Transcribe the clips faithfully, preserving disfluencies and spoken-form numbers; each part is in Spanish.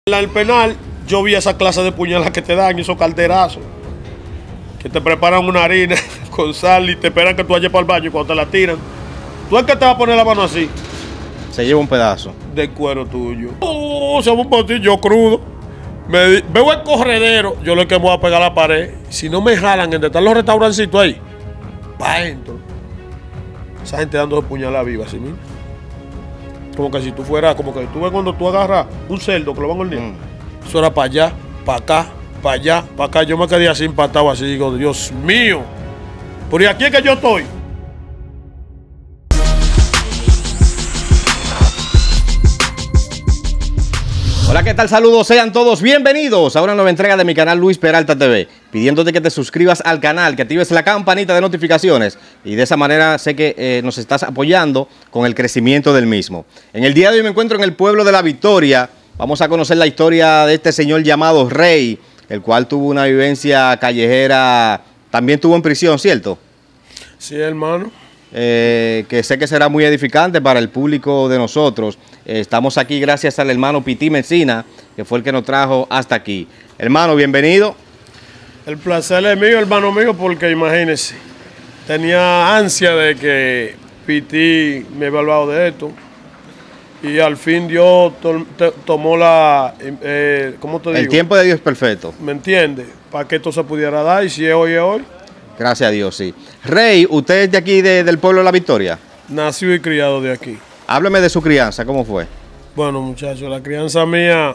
En el penal yo vi esa clase de puñalas que te dan, esos calderazos, que te preparan una harina con sal y te esperan que tú vayas para el baño y cuando te la tiran, ¿tú es que te vas a poner la mano así? Se lleva un pedazo. De cuero tuyo. Oh, se va un potillo crudo. Me di, veo el corredero, yo lo que me voy a pegar a la pared. Si no me jalan en donde están los restaurancitos ahí, pa' adentro. Esa gente dando puñaladas vivas, ¿sí? Mira. Como que si tú fueras, como que tú ves cuando tú agarras un cerdo que lo van a hornear. Mm. Eso era para allá, para acá, para allá, para acá. Yo me quedé así empatado, así, digo, Dios mío. Por aquí es que yo estoy. Hola, ¿qué tal? Saludos, sean todos bienvenidos a una nueva entrega de mi canal Luis Peralta T V. Pidiéndote que te suscribas al canal, que actives la campanita de notificaciones y de esa manera sé que eh, nos estás apoyando con el crecimiento del mismo. En el día de hoy me encuentro en el pueblo de La Victoria. Vamos a conocer la historia de este señor llamado Rey, el cual tuvo una vivencia callejera, también estuvo en prisión, ¿cierto? Sí, hermano. Eh, que sé que será muy edificante para el público de nosotros. Eh, estamos aquí gracias al hermano Pití Messina, que fue el que nos trajo hasta aquí. Hermano, bienvenido. El placer es mío, hermano mío, porque imagínese, tenía ansia de que Pití me había hablado de esto. Y al fin Dios to to tomó la, eh, ¿cómo te digo? El tiempo de Dios es perfecto. ¿Me entiendes? Para que esto se pudiera dar, y si es hoy, es hoy. Gracias a Dios, sí. Rey, ¿usted es de aquí, de, del pueblo de La Victoria? Nacido y criado de aquí. Hábleme de su crianza, ¿cómo fue? Bueno, muchachos, la crianza mía,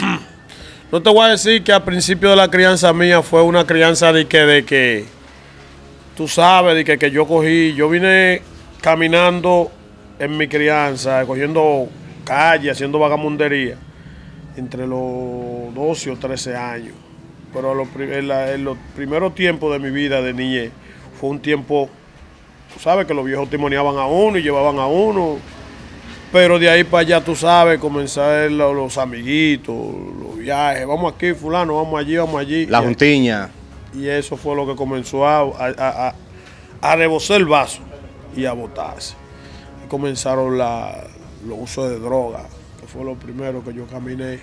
no te voy a decir que al principio de la crianza mía fue una crianza de que, de que tú sabes, de que, que yo cogí, yo vine caminando en mi crianza, cogiendo calle, haciendo vagamundería, entre los doce o trece años. Pero lo, en, la, en los primeros tiempos de mi vida de niñez fue un tiempo, tú sabes, que los viejos timoneaban a uno y llevaban a uno. Pero de ahí para allá, tú sabes, comenzar los, los amiguitos, los viajes. Vamos aquí, fulano, vamos allí, vamos allí. La juntiña. Y eso fue lo que comenzó a, a, a, a rebosar el vaso y a botarse. Y comenzaron la, los usos de droga, que fue lo primero que yo caminé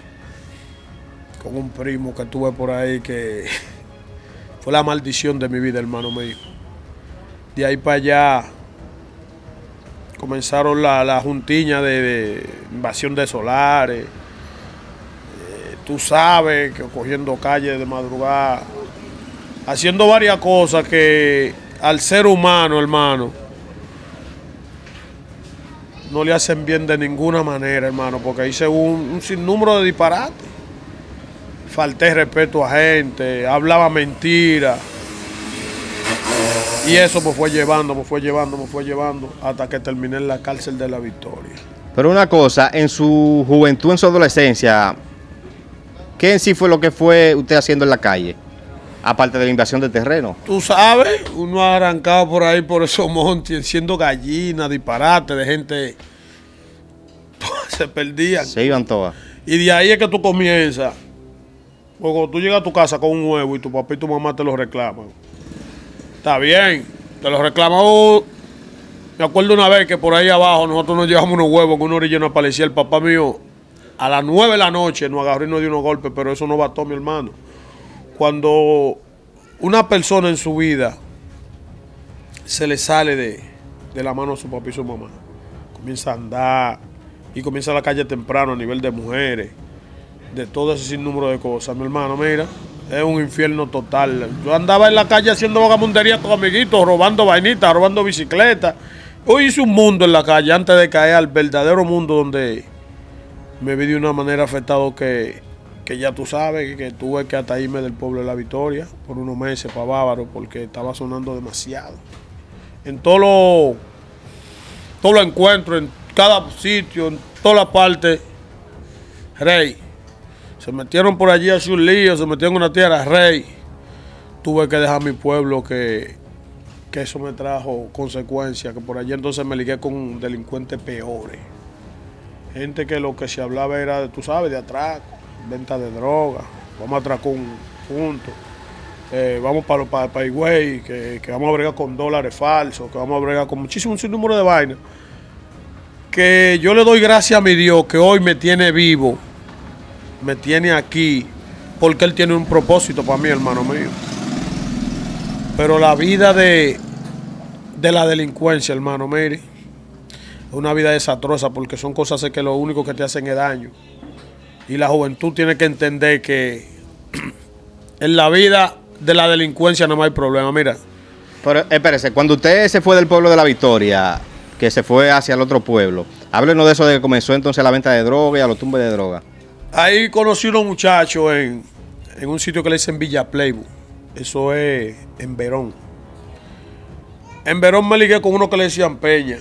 con un primo que tuve por ahí, que fue la maldición de mi vida, hermano mío. De ahí para allá comenzaron la, la juntiña de, de invasión de solares, eh, tú sabes, que cogiendo calles de madrugada, haciendo varias cosas que al ser humano, hermano, no le hacen bien de ninguna manera, hermano, porque hice un, un sinnúmero de disparates. Falté respeto a gente, hablaba mentira. Y eso me fue llevando, me fue llevando, me fue llevando, hasta que terminé en la cárcel de La Victoria. Pero una cosa, en su juventud, en su adolescencia, ¿qué en sí fue lo que fue usted haciendo en la calle? Aparte de la invasión de terreno. Tú sabes, uno ha arrancado por ahí, por esos montes, siendo gallina, disparate de gente. Se perdían. Se iban todas. Y de ahí es que tú comienzas. Porque cuando tú llegas a tu casa con un huevo y tu papá y tu mamá te lo reclaman. Está bien, te lo reclamamos. Me acuerdo una vez que por ahí abajo nosotros nos llevamos unos huevos con una orilla nos aparecía el papá mío a las nueve de la noche, nos agarró y nos dio unos golpes, pero eso no bastó, mi hermano. Cuando una persona en su vida se le sale de, de la mano a su papá y su mamá, comienza a andar y comienza la calle temprano a nivel de mujeres, de todo ese sinnúmero de cosas, mi hermano, mira, es un infierno total. Yo andaba en la calle haciendo vagamundería con amiguitos, robando vainitas, robando bicicletas. Hoy hice un mundo en la calle antes de caer al verdadero mundo donde me vi de una manera afectado que, que ya tú sabes, que tuve que hasta irme del pueblo de La Victoria por unos meses para Bávaro porque estaba sonando demasiado. En todo lo, todo lo encuentro, en cada sitio, en toda la parte, Rey. Se metieron por allí hacia un lío, se metieron en una tierra, Rey. Tuve que dejar mi pueblo, que, que eso me trajo consecuencias, que por allí entonces me ligué con delincuentes peores. Gente que lo que se hablaba era, tú sabes, de atraco, venta de droga, vamos a atracar un punto, eh, vamos para, para, para Higüey, que, que vamos a bregar con dólares falsos, que vamos a bregar con muchísimo sinnúmero de vainas. Que yo le doy gracias a mi Dios que hoy me tiene vivo me tiene aquí porque él tiene un propósito para mí, hermano mío. Pero la vida de, de la delincuencia, hermano, mire, es una vida desastrosa porque son cosas que lo único que te hacen es daño. Y la juventud tiene que entender que en la vida de la delincuencia no hay problema, mira. Pero espérese, cuando usted se fue del pueblo de La Victoria, que se fue hacia el otro pueblo, háblenos de eso de que comenzó entonces la venta de droga y a los tumbes de droga. Ahí conocí unos muchachos en, en un sitio que le dicen Villa Playbook. Eso es en Verón. En Verón me ligué con uno que le decían Peña.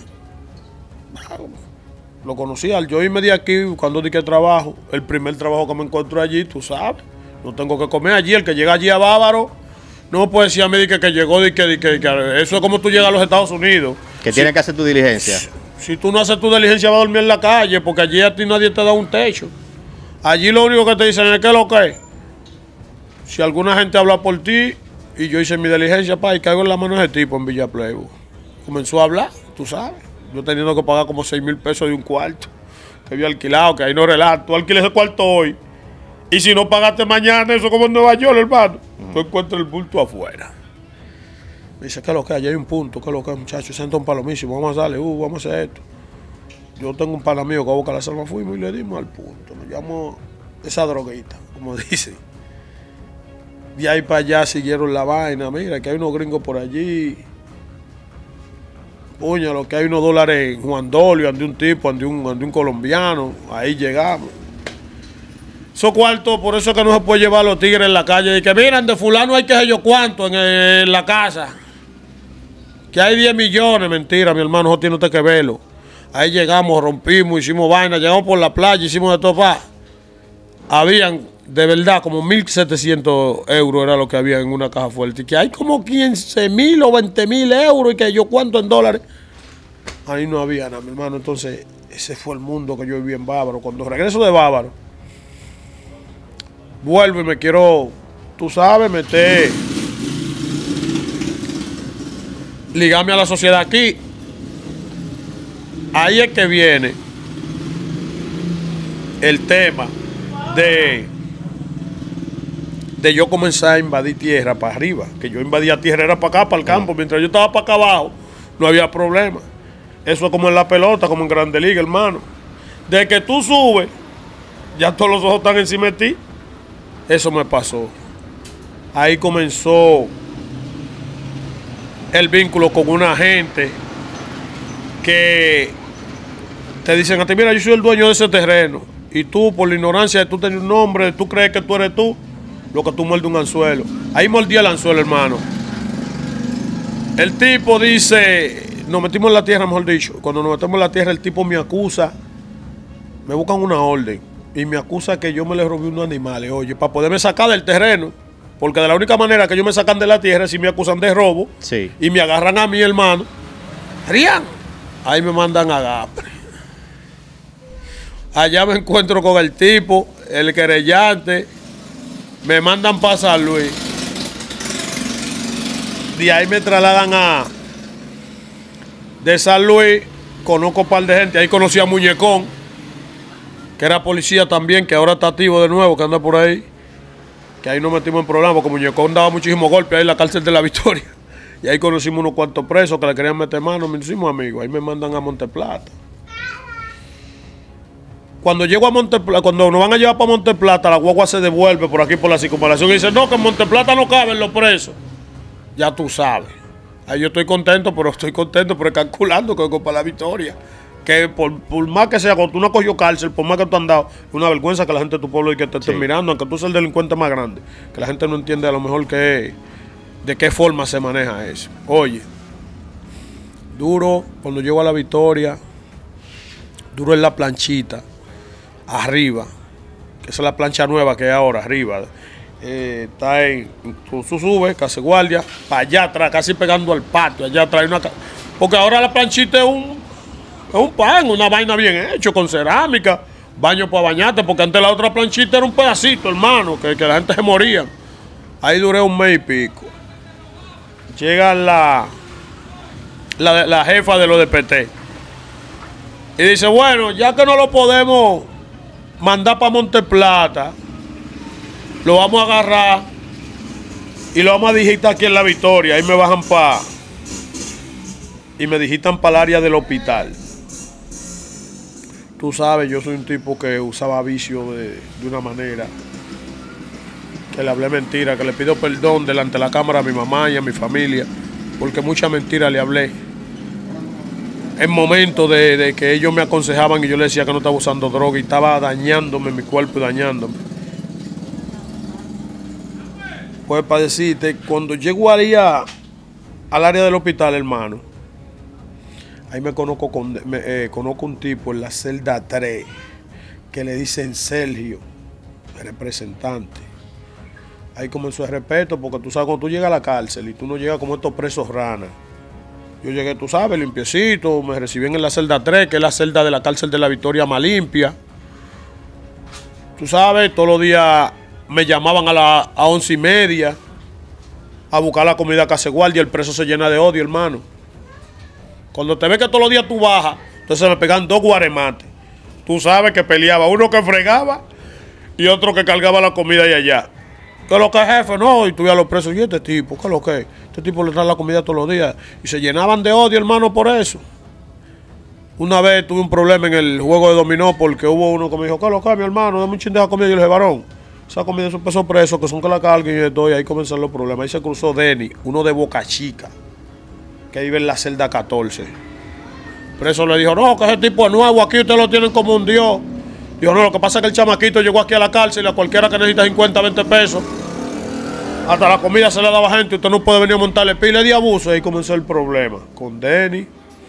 Lo conocí al yo irme de aquí cuando di que trabajo. El primer trabajo que me encuentro allí, tú sabes. No tengo que comer allí. El que llega allí a Bávaro no puede decir a mí que, que llegó de que, de que, de que eso es como tú llegas a los Estados Unidos. Que si, tienes que hacer tu diligencia. Si, si tú no haces tu diligencia vas a dormir en la calle porque allí a ti nadie te da un techo. Allí lo único que te dicen es que lo que es. Si alguna gente habla por ti y yo hice mi diligencia, pa, y caigo en la mano de ese tipo en Villa Playbook. Comenzó a hablar, tú sabes. Yo teniendo que pagar como seis mil pesos de un cuarto que había alquilado, que ahí no relato. Tú alquiles el cuarto hoy y si no pagaste mañana, eso como en Nueva York, hermano. Uh-huh. Tú encuentras el bulto afuera. Me dice, ¿qué es lo que hay? Allá hay un punto, ¿qué es lo que hay, muchachos? Siento un palomísimo, vamos a darle, uh, vamos a hacer esto. Yo tengo un pana mío que va a buscar la salva, fuimos y le dimos al punto. Nos llamó esa droguita, como dicen. De ahí para allá siguieron la vaina. Mira, que hay unos gringos por allí. Puña, lo que hay unos dólares en Juan Dolio, ande un tipo, ande un, ande un colombiano. Ahí llegamos. Esos cuartos, por eso es que no se puede llevar a los tigres en la calle. Y que miran, de fulano hay que sé yo cuánto en, en la casa. Que hay diez millones. Mentira, mi hermano, eso tiene usted que verlo. Ahí llegamos, rompimos, hicimos vaina, llegamos por la playa, hicimos de todo. Pa. Habían de verdad como mil setecientos euros era lo que había en una caja fuerte. Y que hay como quince mil o veinte mil euros y que yo cuánto en dólares. Ahí no había nada, mi hermano. Entonces, ese fue el mundo que yo viví en Bávaro. Cuando regreso de Bávaro, vuelvo y me quiero, tú sabes, meter, ligarme a la sociedad aquí. Ahí es que viene el tema de, de yo comenzar a invadir tierra para arriba. Que yo invadía tierra, era para acá, para el campo. Mientras yo estaba para acá abajo, no había problema. Eso es como en la pelota, como en Grande Liga, hermano. De que tú subes, ya todos los ojos están encima de ti. Eso me pasó. Ahí comenzó el vínculo con una gente que te dicen a ti, mira, yo soy el dueño de ese terreno. Y tú, por la ignorancia de tú tener un nombre, tú crees que tú eres tú, lo que tú muerdes un anzuelo. Ahí mordí el anzuelo, hermano. El tipo dice, nos metimos en la tierra, mejor dicho. Cuando nos metemos en la tierra, el tipo me acusa, me buscan una orden y me acusa que yo me le robé unos animales, oye, para poderme sacar del terreno. Porque de la única manera que ellos me sacan de la tierra es si me acusan de robo. Sí. Y me agarran a mí, hermano. Rían. Ahí me mandan a Gapre. Allá me encuentro con el tipo, el querellante. Me mandan para San Luis. De ahí me trasladan a... De San Luis, conozco un par de gente. Ahí conocí a Muñecón, que era policía también, que ahora está activo de nuevo, que anda por ahí. Que ahí nos metimos en problemas, porque Muñecón daba muchísimos golpes ahí en la cárcel de La Victoria. Y ahí conocimos unos cuantos presos que le querían meter mano, me hicimos amigos. Ahí me mandan a Monteplata. Cuando llego a Monteplata, cuando nos van a llevar para Monteplata, la guagua se devuelve por aquí por la circunvalación y dice, no, que en Monteplata no caben los presos. Ya tú sabes. Ahí yo estoy contento, pero estoy contento, pero calculando que vengo para La Victoria. Que por, por más que sea, cuando tú no has cogido cárcel, por más que tú has andado, es una vergüenza que la gente de tu pueblo y que te esté sí. mirando, aunque tú seas el delincuente más grande, que la gente no entiende a lo mejor que, de qué forma se maneja eso. Oye, duro cuando llego a La Victoria, duro en la planchita, arriba, que esa es la plancha nueva que hay ahora, arriba. Eh, está en, tú, tú subes, casi guardia, para allá atrás, casi pegando al patio, allá atrás hay una... Porque ahora la planchita es un... Es un pan, una vaina bien hecho, con cerámica, baño para bañarte, porque antes la otra planchita era un pedacito, hermano, que, que la gente se moría. Ahí duré un mes y pico. Llega la, la, la jefa de los de P T. Y dice, bueno, ya que no lo podemos mandar para Monteplata, lo vamos a agarrar y lo vamos a digitar aquí en La Victoria. Ahí me bajan para... y me digitan para el área del hospital. Tú sabes, yo soy un tipo que usaba vicio de, de una manera, que le hablé mentira, que le pido perdón delante de la cámara a mi mamá y a mi familia, porque mucha mentira le hablé. En momentos de, de que ellos me aconsejaban y yo les decía que no estaba usando droga y estaba dañándome mi cuerpo y dañándome. Pues para decirte, cuando llego ahí a, al área del hospital, hermano, ahí me conozco, con, me, eh, conozco un tipo en la celda tres que le dicen Sergio, el representante. Ahí comenzó el respeto, porque tú sabes, cuando tú llegas a la cárcel y tú no llegas como estos presos ranas. Yo llegué, tú sabes, limpiecito, me recibían en la celda tres, que es la celda de la cárcel de La Victoria más limpia. Tú sabes, todos los días me llamaban a las once y media a buscar la comida que hace guardia. El preso se llena de odio, hermano. Cuando te ves que todos los días tú bajas, entonces me pegan dos guaremates. Tú sabes que peleaba, uno que fregaba y otro que cargaba la comida y allá. ¿Qué es lo que es, jefe? No, y tú a los presos, ¿y este tipo? ¿Qué es lo que es? Este tipo le trae la comida todos los días. Y se llenaban de odio, hermano, por eso. Una vez tuve un problema en el juego de dominó porque hubo uno que me dijo, ¿qué es lo que es, mi hermano? Dame un chin de esa comida. Y yo le dije, varón, esa comida es un peso preso, que son que la carguen y de todo. Y ahí comenzaron los problemas. Ahí se cruzó Denny, uno de Boca Chica, que vive en la celda catorce. Preso le dijo, no, que ese tipo es nuevo, aquí ustedes lo tienen como un dios. Dijo, no, lo que pasa es que el chamaquito llegó aquí a la cárcel y a cualquiera que necesita cincuenta, veinte pesos, hasta la comida se le daba gente, usted no puede venir a montarle pila de abuso. Y ahí comenzó el problema con Denny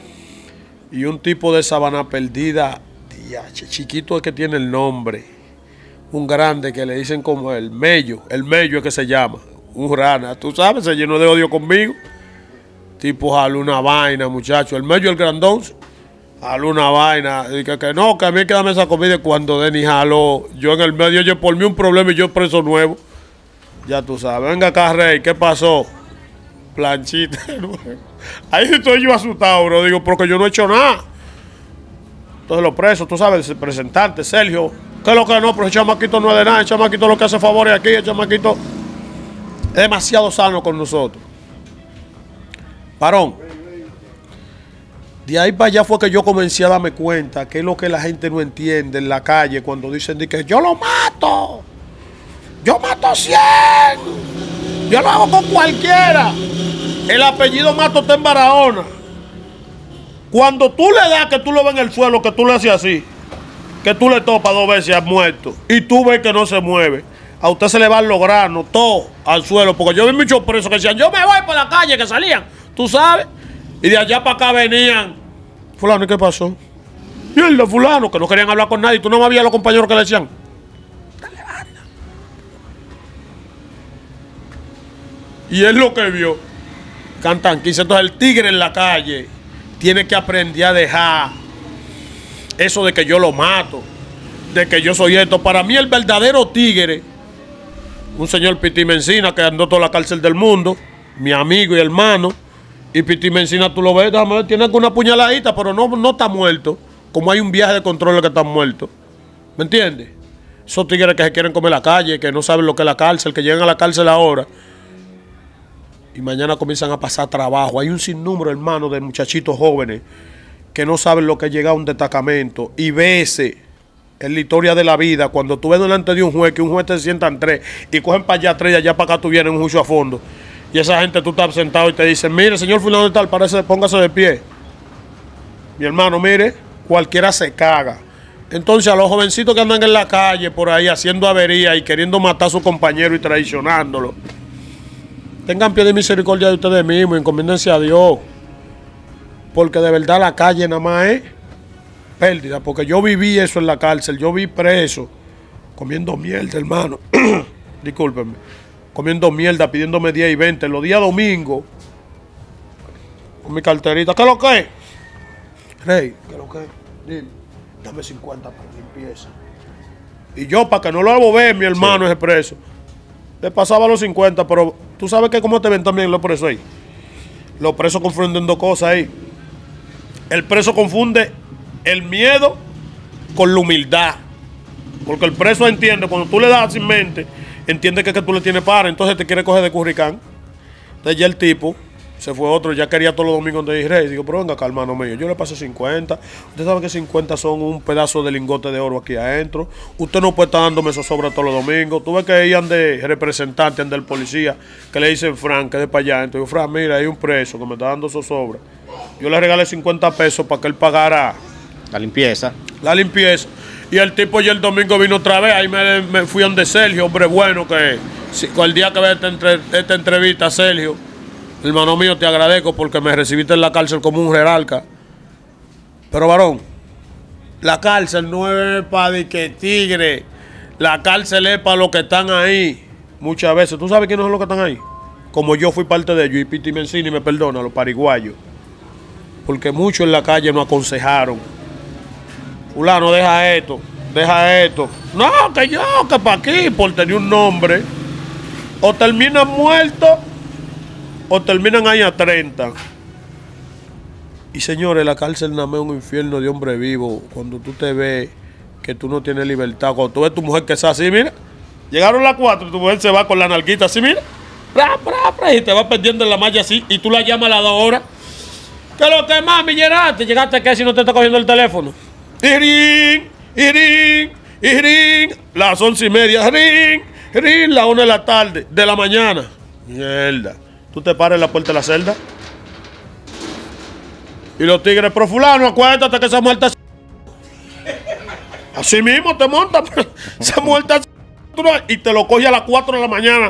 y un tipo de Sabana Perdida, diache, chiquito es que tiene el nombre, un grande que le dicen como el Mello, el Mello es que se llama, un rana, tú sabes, se llenó de odio conmigo. Tipo jaló una vaina, muchacho, el Mello, el grandón, jaló una vaina, y que, que no, que a mí hay que darme esa comida. Y cuando Denny jaló, yo en el medio, yo por mí un problema y yo preso nuevo. Ya tú sabes, venga acá, Rey, ¿qué pasó? Planchita. Ahí estoy yo asustado, bro. Digo, porque yo no he hecho nada. Entonces los presos, tú sabes, el representante, Sergio, ¿qué es lo que no? Pero el chamaquito no es de nada, el chamaquito lo que hace favores aquí, el chamaquito es demasiado sano con nosotros. Varón, de ahí para allá fue que yo comencé a darme cuenta que es lo que la gente no entiende en la calle cuando dicen de que yo lo mato. Yo mato cien. Yo lo hago con cualquiera. El apellido Mato está en Barahona. Cuando tú le das que tú lo ves en el suelo, que tú le haces así, que tú le topas dos veces al muerto y tú ves que no se mueve, a usted se le van los granos, todo al suelo. Porque yo vi muchos presos que decían, yo me voy por la calle, que salían, tú sabes. Y de allá para acá venían. Fulano, ¿y qué pasó? Mierda, fulano, que no querían hablar con nadie. Tú no me habías los compañeros que le decían, y es lo que vio. Cantan quince. Entonces el tigre en la calle tiene que aprender a dejar eso de que yo lo mato, de que yo soy esto. Para mí el verdadero tigre, un señor Piti Mencina que andó toda la cárcel del mundo, mi amigo y hermano. Y Piti Mencina, tú lo ves, déjame ver, tiene una puñaladita, pero no, no está muerto. Como hay un viaje de control que están muertos. ¿Me entiendes? Esos tigres que se quieren comer la calle, que no saben lo que es la cárcel, que llegan a la cárcel ahora y mañana comienzan a pasar trabajo. Hay un sinnúmero, hermano, de muchachitos jóvenes que no saben lo que es llegar a un destacamento y verse en la historia de la vida. Cuando tú ves delante de un juez, que un juez te sientan tres y cogen para allá tres y allá para acá tú vienes un juicio a fondo. Y esa gente tú estás sentado y te dicen, mire, señor fulano de tal, parece, póngase de pie. Mi hermano, mire, cualquiera se caga. Entonces a los jovencitos que andan en la calle por ahí haciendo avería y queriendo matar a su compañero y traicionándolo, tengan pie de misericordia de ustedes mismos, encomiéndense a Dios. Porque de verdad la calle nada más es pérdida. Porque yo viví eso en la cárcel, yo vi preso comiendo mierda, hermano. Discúlpenme. Comiendo mierda, pidiéndome diez y veinte. Los días domingos, con mi carterita. ¿Qué es lo que es? Rey, ¿qué es lo que es? Dime, dame cincuenta para limpieza. Y yo, para que no lo hago ver, mi hermano, sí, ese preso, le pasaba los cincuenta, pero tú sabes que cómo te ven también los presos ahí. Los presos confunden dos cosas ahí. El preso confunde el miedo con la humildad. Porque el preso entiende, cuando tú le das sin mente, entiende que, que tú le tienes para, entonces te quiere coger de curricán. Entonces ya el tipo se fue otro, ya quería todos los domingos de Israel. Digo, pero venga acá, hermano mío, yo le pasé cincuenta. Usted sabe que cincuenta son un pedazo de lingote de oro aquí adentro. Usted no puede estar dándome esos sobras todos los domingos. Tú ves que ahí ande representante, ande el policía, que le dicen Fran, que es de para allá. Entonces, Fran, mira, hay un preso que me está dando esos sobras. Yo le regalé cincuenta pesos para que él pagara la limpieza. La limpieza. Y el tipo ya el domingo vino otra vez. Ahí me, me fui donde Sergio, hombre bueno, que si, el día que vea esta, entre, esta entrevista, Sergio, hermano mío, te agradezco porque me recibiste en la cárcel como un jerarca. Pero, varón, la cárcel no es para de que tigre. La cárcel es para los que están ahí. Muchas veces. ¿Tú sabes quiénes son los que están ahí? Como yo fui parte de ellos, y Piti Mencini me perdona, los pariguayos. Porque muchos en la calle nos aconsejaron. Fulano, deja esto, deja esto. No, que yo, que para aquí, por tener un nombre. O terminan muertos, o terminan ahí a treinta. Y señores, la cárcel nada más es un infierno de hombre vivo. Cuando tú te ves que tú no tienes libertad, cuando tú ves tu mujer que es así, mira. Llegaron las cuatro y tu mujer se va con la nalguita así, mira. Pra, pra, pra, y te va perdiendo en la malla así. Y tú la llamas a las dos horas. ¿Qué lo que mami llegaste? ¿Llegaste qué si no te está cogiendo el teléfono? Irín, irín, irín. Las once y media, irín, irín, la una de la tarde, de la mañana. Mierda. Tú te paras en la puerta de la celda. Y los tigres, pero fulano, acuérdate que esa muerta. Así mismo te monta. Esa muerta. Y te lo coge a las cuatro de la mañana.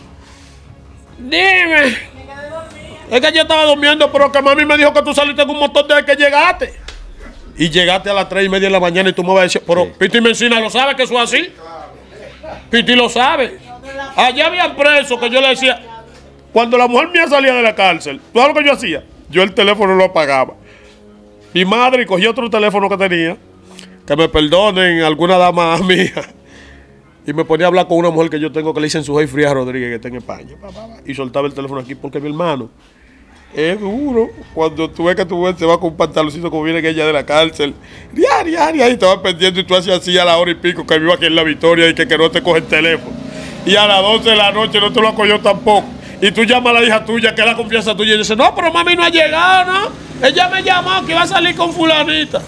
Dime. Es que yo estaba durmiendo, pero que mami me dijo que tú saliste con un motor desde que llegaste. Y llegaste a las tres y media de la mañana y tú me vas a decir, pero sí. Piti Mencina lo sabe que eso es así. Piti lo sabe. Allá había presos que yo le decía, cuando la mujer mía salía de la cárcel, ¿tú sabes lo que yo hacía? Yo el teléfono lo apagaba. Mi madre cogía otro teléfono que tenía, que me perdonen alguna dama mía, y me ponía a hablar con una mujer que yo tengo que le dicen su jefe Fría Rodríguez, que está en España. Y soltaba el teléfono aquí porque mi hermano. Es duro cuando tú ves que tu mujer se va con un pantaloncito como viene ella de la cárcel. Diaria, diaria, y te vas perdiendo y tú hacías así a la hora y pico que vivo aquí en La Victoria y que, que no te coge el teléfono. Y a las doce de la noche no te lo acogió tampoco. Y tú llamas a la hija tuya, que es la confianza tuya, y dices, no, pero mami no ha llegado, ¿no? Ella me llamó que iba a salir con fulanita.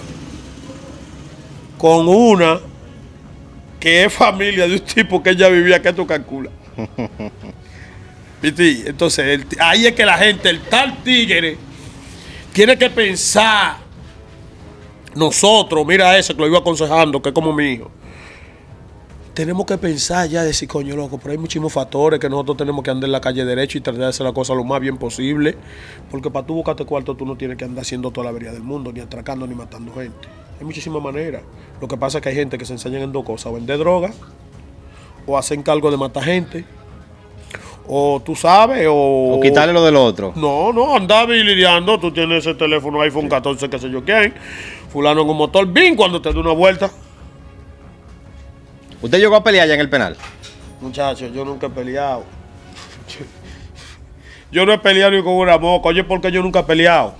Con una que es familia de un tipo que ella vivía, que tú calculas. ¿Viste? Entonces, el, ahí es que la gente, el tal tigre, tiene que pensar. Nosotros, mira ese que lo iba aconsejando, que es como mi hijo. Tenemos que pensar ya, decir, coño, loco, pero hay muchísimos factores que nosotros tenemos que andar en la calle derecho y tratar de hacer la cosa lo más bien posible. Porque para tú buscarte cuarto, tú no tienes que andar haciendo toda la avería del mundo, ni atracando, ni matando gente. Hay muchísimas maneras. Lo que pasa es que hay gente que se enseñan en dos cosas: o vender droga, o hacen cargo de matar gente. O tú sabes, o... O quitarle lo del otro. No, no, andaba lidiando. Tú tienes ese teléfono iPhone catorce, qué sé yo quién. Fulano con motor, bin, cuando te dé una vuelta. ¿Usted llegó a pelear ya en el penal? Muchachos, yo nunca he peleado. Yo no he peleado ni con una moca. Oye, ¿por qué yo nunca he peleado?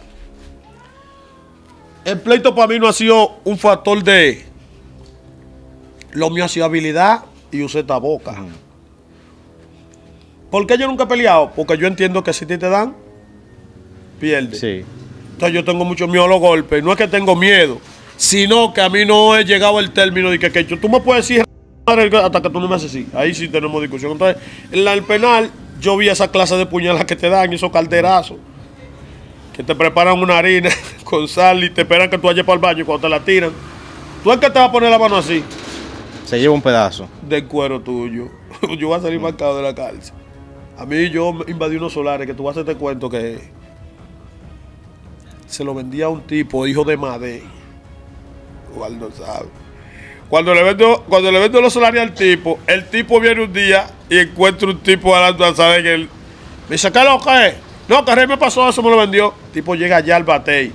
El pleito para mí no ha sido un factor de... Lo mío ha sido habilidad y usé esta boca. Uh-huh. ¿Por qué yo nunca he peleado? Porque yo entiendo que si te dan, pierdes. Sí. Entonces yo tengo mucho miedo a los golpes. No es que tengo miedo, sino que a mí no he llegado el término de que, que tú me puedes decir hasta que tú no me haces así. Ahí sí tenemos discusión. Entonces, en el penal, yo vi esa clase de puñalas que te dan, esos calderazos, que te preparan una harina con sal y te esperan que tú vayas para el baño y cuando te la tiran, ¿tú es que te vas a poner la mano así? Se lleva un pedazo. Del cuero tuyo. Yo voy a salir marcado de la cárcel. A mí yo invadí unos solares que tú vas a hacerte cuento que se lo vendía a un tipo, hijo de Madé. Igual no sabe. Cuando le vendo, cuando le vendo los solares al tipo, el tipo viene un día y encuentra un tipo hablando a saber que él me dice, ¿qué lo que es? No, que Rey me pasó eso, me lo vendió. El tipo llega allá al batey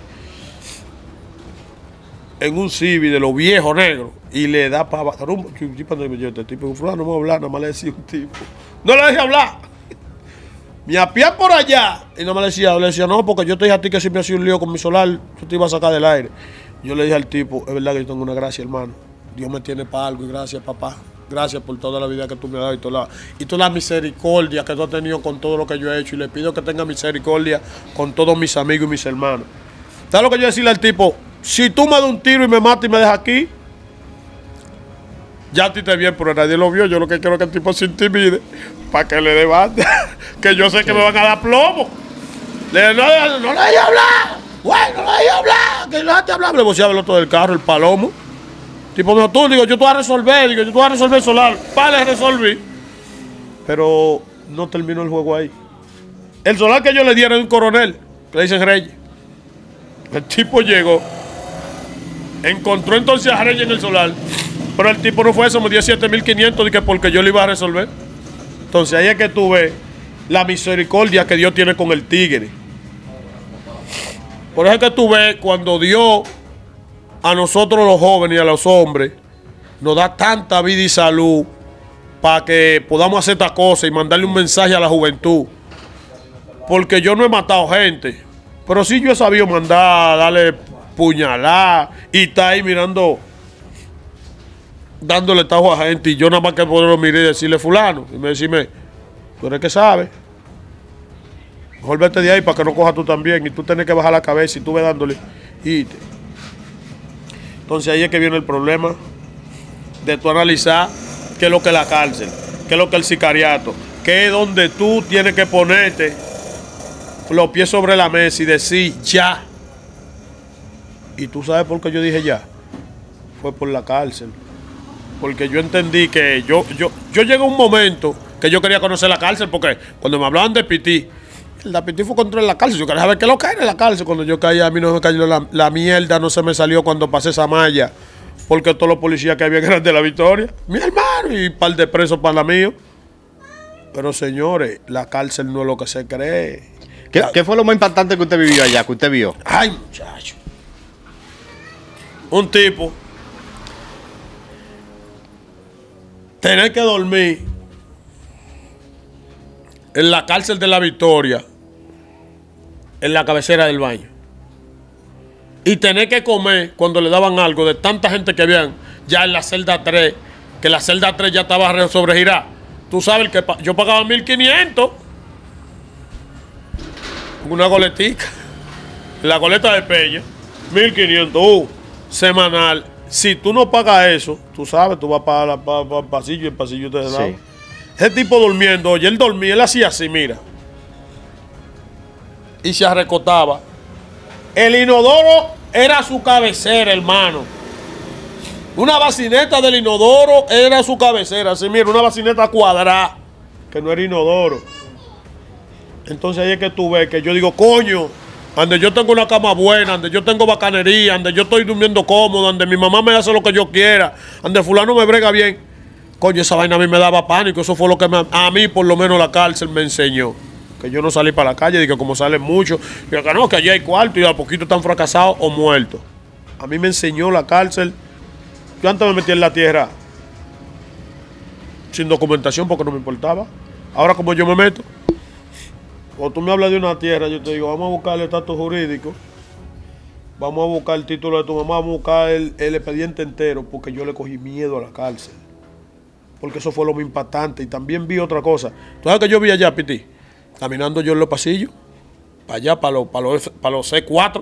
en un Civi de los viejos negros y le da para abajo. Este tipo, no me va a hablar, nada más le decía un tipo. No le dejé hablar. Me apié por allá y no me decía, le decía, no, porque yo te dije a ti que si me hacía un lío con mi solar, yo te iba a sacar del aire. Yo le dije al tipo, es verdad que yo tengo una gracia, hermano. Dios me tiene para algo y gracias, papá. Gracias por toda la vida que tú me has dado y toda, la, y toda la misericordia que tú has tenido con todo lo que yo he hecho. Y le pido que tenga misericordia con todos mis amigos y mis hermanos. ¿Sabes lo que yo decirle al tipo? Si tú me das un tiro y me matas y me dejas aquí, ya a ti te bien, pero nadie lo vio. Yo lo que quiero es que el tipo se intimide para que le dé banda. Que yo sé que me van a dar plomo. Le no, no, no le dejes hablar. Güey, no le dejes hablar. Que no le dejes hablar. Le voceaba el otro del carro, el palomo. Tipo, no, tú, digo, yo te voy a resolver, digo, yo te voy a resolver solar. Vale, resolví. Pero no terminó el juego ahí. El solar que yo le di era de un coronel, que le dicen Reyes. El tipo llegó, encontró entonces a Reyes en el solar, pero el tipo no fue eso, me dio siete mil quinientos porque yo le iba a resolver. Entonces ahí es que tú ves la misericordia que Dios tiene con el tigre. Por eso es que tú ves cuando Dios a nosotros los jóvenes y a los hombres nos da tanta vida y salud para que podamos hacer esta cosa y mandarle un mensaje a la juventud. Porque yo no he matado gente, pero sí yo he sabido mandar, darle puñalar y está ahí mirando, dándole tajo a gente, y yo nada más que poderlo mirar y decirle fulano, y me decime, tú eres que sabes, mejor vete de ahí para que no cojas tú también, y tú tienes que bajar la cabeza y tú ves dándole, y te... Entonces ahí es que viene el problema de tú analizar qué es lo que es la cárcel, qué es lo que es el sicariato, qué es donde tú tienes que ponerte los pies sobre la mesa y decir ya. Y tú sabes por qué yo dije ya. Fue por la cárcel. Porque yo entendí que yo, yo, yo llegué a un momento que yo quería conocer la cárcel, porque cuando me hablaban de Pití, el Pití fue contra la cárcel. Yo quería saber qué es lo que era en la cárcel. Cuando yo caí, a mí no me cayó la, la mierda, no se me salió cuando pasé esa malla, porque todos los policías que había eran de La Victoria, mi hermano, y un par de presos para la mío. Pero señores, la cárcel no es lo que se cree. ¿Qué, ¿Qué fue lo más impactante que usted vivió allá, que usted vio? Ay, muchacho. Un tipo tener que dormir en la cárcel de La Victoria, en la cabecera del baño, y tener que comer cuando le daban algo de tanta gente que habían ya en la celda tres, que la celda tres ya estaba sobregirada. Tú sabes que yo pagaba mil quinientos una goletica, la goleta de Peña, mil quinientos uh, semanal. Si tú no pagas eso, tú sabes, tú vas para el pasillo y el pasillo te da. Sí. Ese tipo durmiendo, oye, él dormía, él hacía así, mira, y se arrecotaba. El inodoro era su cabecera, hermano. Una bacineta del inodoro era su cabecera, así, mira, una bacineta cuadrada, que no era inodoro. Entonces ahí es que tú ves que yo digo, coño, donde yo tengo una cama buena, donde yo tengo bacanería, donde yo estoy durmiendo cómodo, donde mi mamá me hace lo que yo quiera, donde fulano me brega bien. Coño, esa vaina a mí me daba pánico. Eso fue lo que me, a mí por lo menos la cárcel me enseñó. Que yo no salí para la calle, y que como salen muchos, y que no, que allí hay cuarto y a poquito están fracasados o muertos. A mí me enseñó la cárcel. Yo antes me metí en la tierra sin documentación porque no me importaba. Ahora como yo me meto, cuando tú me hablas de una tierra, yo te digo, vamos a buscar el estatus jurídico, vamos a buscar el título de tu mamá, vamos a buscar el, el expediente entero, porque yo le cogí miedo a la cárcel. Porque eso fue lo más impactante. Y también vi otra cosa. ¿Tú sabes que yo vi allá, Pití? Caminando yo en los pasillos, para allá, para los, para los, para los C cuatro.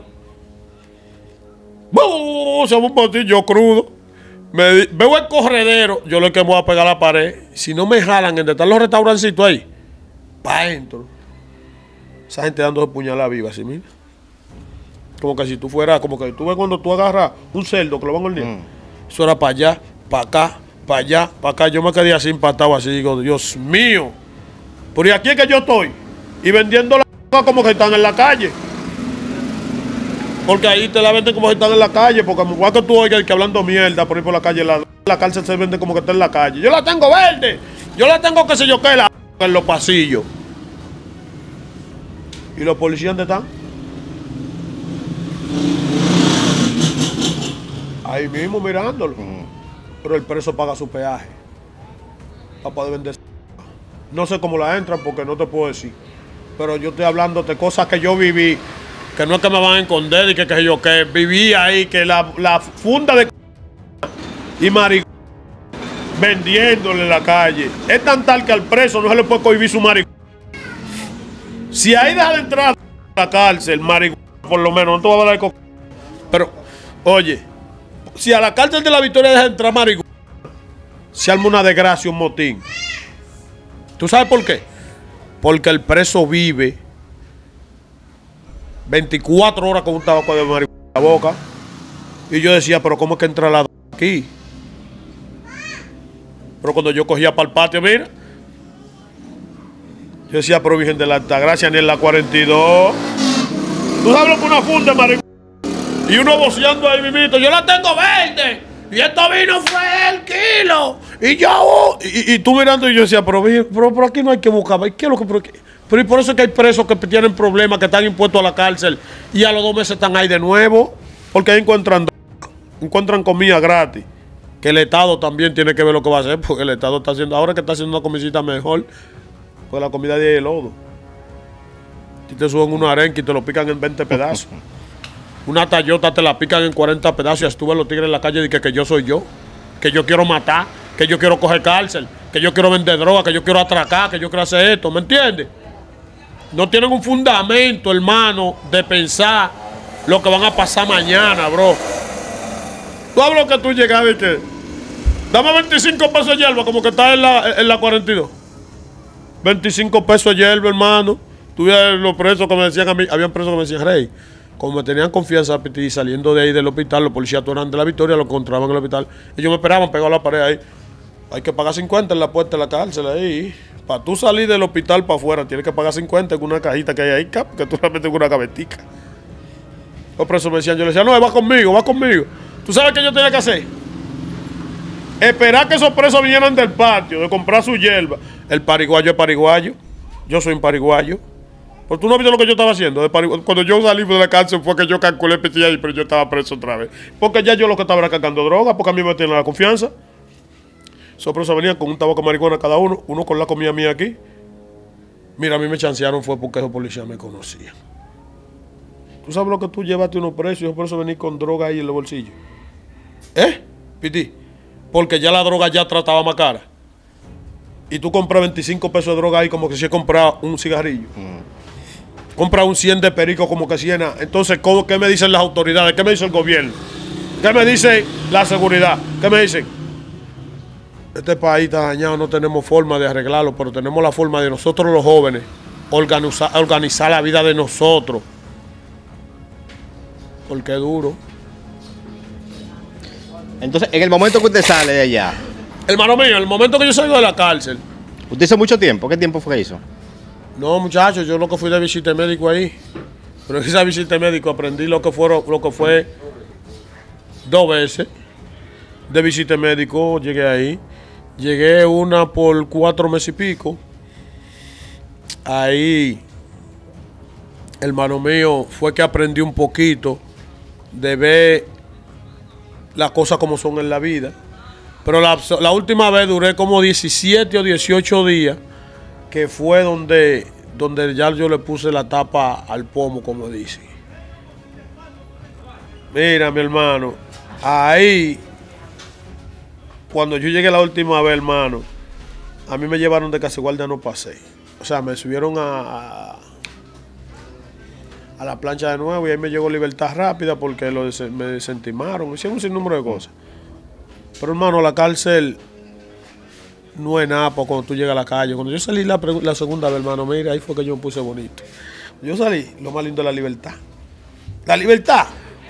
¡Buu! Se va un pasillo crudo. Me, veo el corredero, yo le que me voy a pegar a la pared. Si no me jalan en donde están los restaurancitos ahí, para adentro. Esa gente dándose puñalada viva, así, mira. Como que si tú fueras, como que tú ves cuando tú agarras un cerdo que lo van a hornear. Mm. Eso era para allá, para acá, para allá, para acá. Yo me quedé así impactado, así, digo, Dios mío. Por aquí es que yo estoy. Y vendiendo la como que están en la calle. Porque ahí te la venden como que están en la calle. Porque igual que tú oigas que hablando mierda por ir por la calle, la, la cárcel se vende como que está en la calle. Yo la tengo verde. Yo la tengo, qué sé yo qué, la en los pasillos. ¿Y los policías dónde están? Ahí mismo mirándolo. Uh-huh. Pero el preso paga su peaje para poder vender. No sé cómo la entran porque no te puedo decir. Pero yo estoy hablando de cosas que yo viví, que no es que me van a esconder y que, que yo que viví ahí, que la, la funda de y marihuana vendiéndole en la calle. Es tan tal que al preso no se le puede cohibir su marihuana. Si ahí deja de entrar a la cárcel, marihuana, por lo menos, no te va a hablar de cocaína. Pero, oye, si a la cárcel de la Victoria deja de entrar marihuana, se arma una desgracia, un motín. ¿Tú sabes por qué? Porque el preso vive veinticuatro horas con un tabaco de marihuana en la boca. Y yo decía, pero ¿cómo es que entra la droga aquí? Pero cuando yo cogía para el patio, mira, yo decía, pero Virgen de la Altagracia, ni en la cuarenta y dos. Tú sabes lo que una funda de marihuana. Y uno boceando ahí, mimito, yo la tengo verde. Y esto vino fue el kilo. Y yo, y, y tú mirando, y yo decía, pero, pero, pero aquí no hay que buscar. ¿Qué es lo que, pero, pero y por eso es que hay presos que tienen problemas, que están impuestos a la cárcel. Y a los dos meses están ahí de nuevo. Porque ahí encuentran, encuentran comida gratis. Que el Estado también tiene que ver lo que va a hacer. Porque el Estado está haciendo, ahora que está haciendo una comidita mejor. Pues la comida de ahí es lodo. Y te suben una arenque y te lo pican en veinte pedazos. Una tallota te la pican en cuarenta pedazos y estuve los tigres en la calle y que, que yo soy yo, que yo quiero matar, que yo quiero coger cárcel, que yo quiero vender droga, que yo quiero atracar, que yo quiero hacer esto, ¿me entiendes? No tienen un fundamento, hermano, de pensar lo que van a pasar mañana, bro. Tú hablas que tú llegas y que dame veinticinco pesos de hierba, como que está en la, en la cuarenta y dos. veinticinco pesos de hierba, hermano. Tuve los presos que me decían a mí, habían presos que me decían, Rey, como me tenían confianza y saliendo de ahí del hospital, los policías eran de la Victoria, lo encontraban en el hospital. Ellos me esperaban pegado a la pared ahí. Hay que pagar cincuenta en la puerta de la cárcel ahí. Para tú salir del hospital para afuera, tienes que pagar cincuenta en una cajita que hay ahí, cap, que tú la metes en una gavetica. Los presos me decían, yo le decía, no, va conmigo, va conmigo. ¿Tú sabes qué yo tenía que hacer? Esperar que esos presos vinieran del patio, de comprar su hierba. El pariguayo es pariguayo. Yo soy un pariguayo. Pues tú no viste lo que yo estaba haciendo. De Cuando yo salí de la cárcel fue que yo calculé petilla ahí, pero yo estaba preso otra vez. Porque ya yo lo que estaba era cargando droga, porque a mí me tienen la confianza. Esos presos venían con un tabaco de marihuana cada uno, uno con la comida mía aquí. Mira, a mí me chancearon fue porque esos policías me conocían. ¿Tú sabes lo que tú llevaste unos presos y esos presos venir con droga ahí en los bolsillos? ¿Eh? Piti. Porque ya la droga ya trataba más cara. Y tú compras veinticinco pesos de droga ahí como que si he comprado un cigarrillo. Mm. Compra un cien de perico como que cien. Entonces, ¿cómo, ¿qué me dicen las autoridades? ¿Qué me dice el gobierno? ¿Qué me dice la seguridad? ¿Qué me dicen? Este país está dañado, no tenemos forma de arreglarlo, pero tenemos la forma de nosotros los jóvenes organizar, organizar la vida de nosotros. Porque es duro. Entonces, en el momento que usted sale de allá. Hermano mío, en el momento que yo salgo de la cárcel. ¿Usted hizo mucho tiempo? ¿Qué tiempo fue eso? No, muchachos, yo lo que fui de visita médico ahí. Pero en esa visita médico aprendí lo que, fueron, lo que fue dos veces de visita médico. Llegué ahí. Llegué una por cuatro meses y pico. Ahí, hermano mío, fue que aprendí un poquito de ver las cosas como son en la vida. Pero la, la última vez duré como diecisiete o dieciocho días, que fue donde, donde ya yo le puse la tapa al pomo, como dicen. Mira, mi hermano, ahí, cuando yo llegué la última vez, hermano, a mí me llevaron de Casa Guardia, no pasé. O sea, me subieron a, a, a la plancha de nuevo y ahí me llegó libertad rápida porque lo des, me desentimaron. Hicieron un sinnúmero de cosas. Pero, hermano, la cárcel no es nada por cuando tú llegas a la calle. Cuando yo salí la, la segunda vez, hermano, mira, ahí fue que yo me puse bonito. Yo salí, lo más lindo es la libertad. ¡La libertad!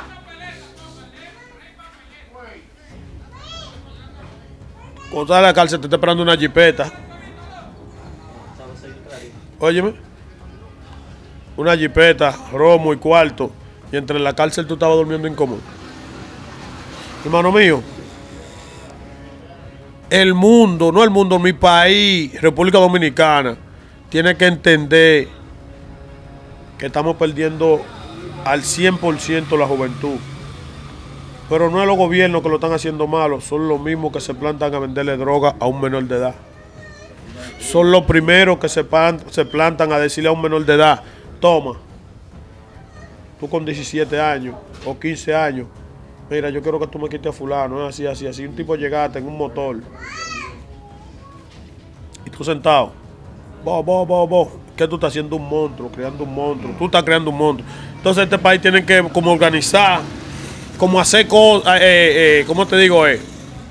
Cuando estás en la cárcel te está esperando una jipeta. Óyeme. Una jipeta, romo y cuarto. Y entre la cárcel tú estabas durmiendo incómodo. Hermano mío, el mundo, no el mundo, mi país, República Dominicana, tiene que entender que estamos perdiendo al cien por ciento la juventud. Pero no es los gobiernos que lo están haciendo malo, son los mismos que se plantan a venderle droga a un menor de edad. Son los primeros que se, pan, se plantan a decirle a un menor de edad, toma, tú con diecisiete años o quince años, Mira, yo quiero que tú me quites a fulano, es así, así, así. Un tipo llegaste en un motor. Y tú sentado. Vos, vos, vos, vos. Que tú estás haciendo un monstruo, creando un monstruo. Tú estás creando un monstruo. Entonces este país tiene que como organizar, como hacer cosas, eh, eh, ¿cómo te digo? Eh?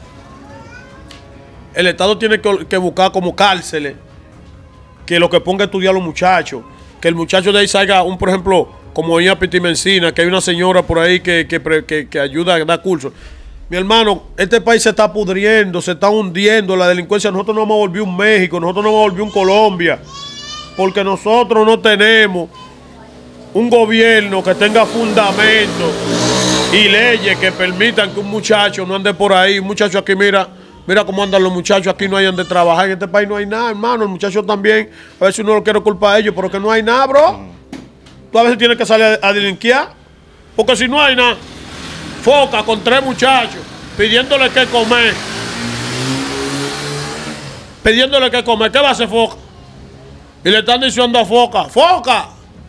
El Estado tiene que, que buscar como cárceles, que lo que ponga a estudiar a los muchachos, que el muchacho de ahí salga, un por ejemplo, como doña Piti Mencina, que hay una señora por ahí que, que, que, que ayuda a dar cursos. Mi hermano, este país se está pudriendo, se está hundiendo, la delincuencia, nosotros no vamos a volver un México, nosotros no vamos a volver un Colombia, porque nosotros no tenemos un gobierno que tenga fundamento y leyes que permitan que un muchacho no ande por ahí. Un muchacho aquí, mira, mira cómo andan los muchachos, aquí no hay donde trabajar, en este país no hay nada, hermano. El muchacho también, a ver si uno lo quiere culpar a ellos, pero que no hay nada, bro. Tú a veces tienes que salir a, a delinquir, porque si no hay nada, Foca con tres muchachos, pidiéndole que comer, pidiéndole que comer, ¿qué va a hacer Foca? Y le están diciendo a Foca, Foca,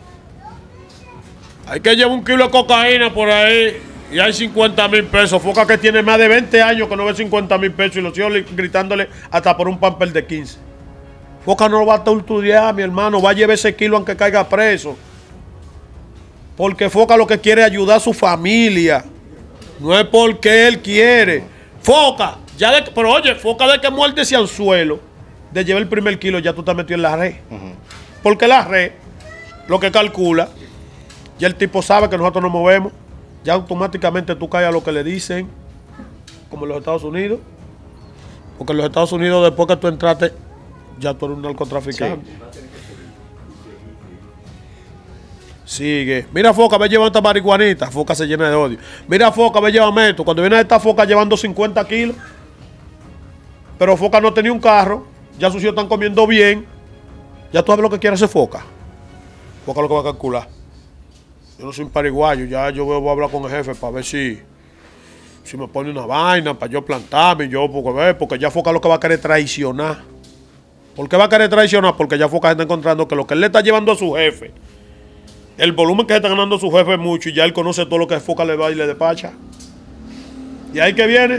hay que llevar un kilo de cocaína por ahí y hay cincuenta mil pesos. Foca que tiene más de veinte años que no ve cincuenta mil pesos y los hijos gritándole hasta por un pamper de quince. Foca no lo va a estudiar, mi hermano, va a llevar ese kilo aunque caiga preso. Porque Foca lo que quiere es ayudar a su familia. No es porque él quiere. Foca, ya de, pero oye, Foca de que muerde ese anzuelo, de llevar el primer kilo, ya tú te metido en la red. Uh-huh. Porque la red, lo que calcula, ya el tipo sabe que nosotros nos movemos, ya automáticamente tú caes a lo que le dicen, como en los Estados Unidos. Porque en los Estados Unidos, después que tú entraste, ya tú eres un narcotraficante. Sí. Sigue. Mira Foca, ve llevando esta marihuanita. Foca se llena de odio. Mira Foca, ve llevando esto. Cuando viene esta Foca llevando cincuenta kilos. Pero Foca no tenía un carro. Ya sus hijos están comiendo bien. Ya tú sabes lo que quiere hacer Foca. Foca lo que va a calcular. Yo no soy un pariguayo. Ya yo voy a hablar con el jefe para ver si, si me pone una vaina para yo plantarme. Yo, porque, porque ya Foca lo que va a querer traicionar. ¿Por qué va a querer traicionar? Porque ya Foca está encontrando que lo que él le está llevando a su jefe, el volumen que se está ganando su jefe es mucho y ya él conoce todo lo que Foca le va y le despacha. Y ahí que viene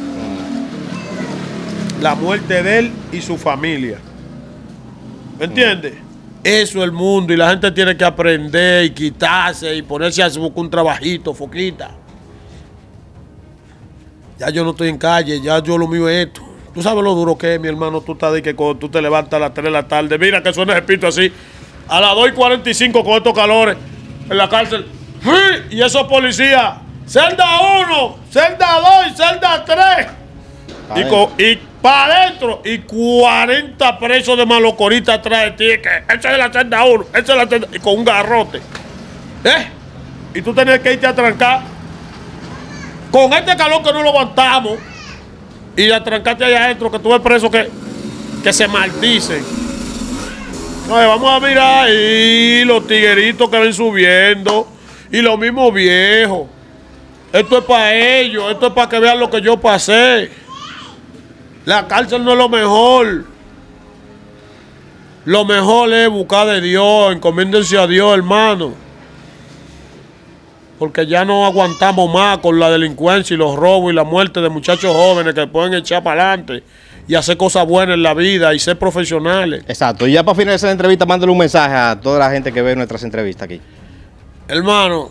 la muerte de él y su familia. ¿Me entiendes? Eso es el mundo y la gente tiene que aprender y quitarse y ponerse a buscar un trabajito, Foquita. Ya yo no estoy en calle, ya yo lo mío es esto. Tú sabes lo duro que es, mi hermano. Tú estás de que cuando tú te levantas a las tres de la tarde, mira que suena el pito así. A las dos y cuarenta y cinco con estos calores en la cárcel. Y esos policías, celda uno, celda dos y celda tres. Y, con, y para adentro. Y cuarenta presos de malocorita atrás de ti. Que esa es la celda uno, esa es la celda. Y con un garrote. ¿Eh? Y tú tenías que irte a trancar. Con este calor que no lo aguantamos. Y a trancarte allá adentro, que tú ves presos que, que se maldicen. Oye, vamos a mirar ahí los tigueritos que ven subiendo y los mismos viejos. Esto es para ellos, esto es para que vean lo que yo pasé. La cárcel no es lo mejor. Lo mejor es buscar de Dios, encomiéndense a Dios, hermano. Porque ya no aguantamos más con la delincuencia y los robos y la muerte de muchachos jóvenes que pueden echar para adelante y hacer cosas buenas en la vida y ser profesionales. Exacto. Y ya para finalizar la entrevista, mándale un mensaje a toda la gente que ve nuestras entrevistas aquí. Hermano,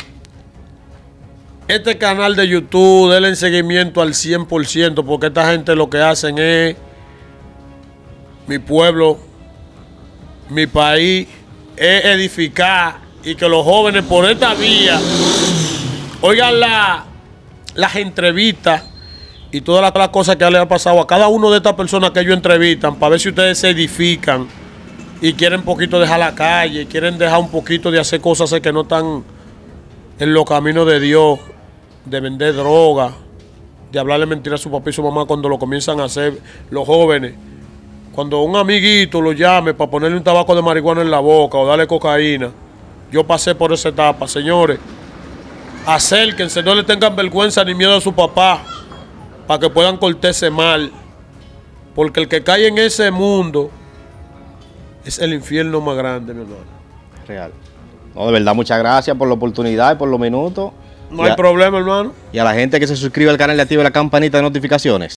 este canal de YouTube, denle seguimiento al cien por ciento, porque esta gente lo que hacen es mi pueblo, mi país, es edificar y que los jóvenes por esta vía oigan la, las entrevistas y todas las, las cosas que le han pasado a cada uno de estas personas que ellos entrevistan, para ver si ustedes se edifican y quieren un poquito dejar la calle, quieren dejar un poquito de hacer cosas que no están en los caminos de Dios, de vender droga, de hablarle mentiras a su papá y su mamá cuando lo comienzan a hacer los jóvenes. Cuando un amiguito lo llame para ponerle un tabaco de marihuana en la boca o darle cocaína, yo pasé por esa etapa. Señores, acérquense, no le tengan vergüenza ni miedo a su papá, para que puedan cortarse mal, porque el que cae en ese mundo es el infierno más grande, mi hermano. Real. No, de verdad, muchas gracias por la oportunidad y por los minutos. No hay a, problema, hermano. Y a la gente que se suscribe al canal y active la campanita de notificaciones.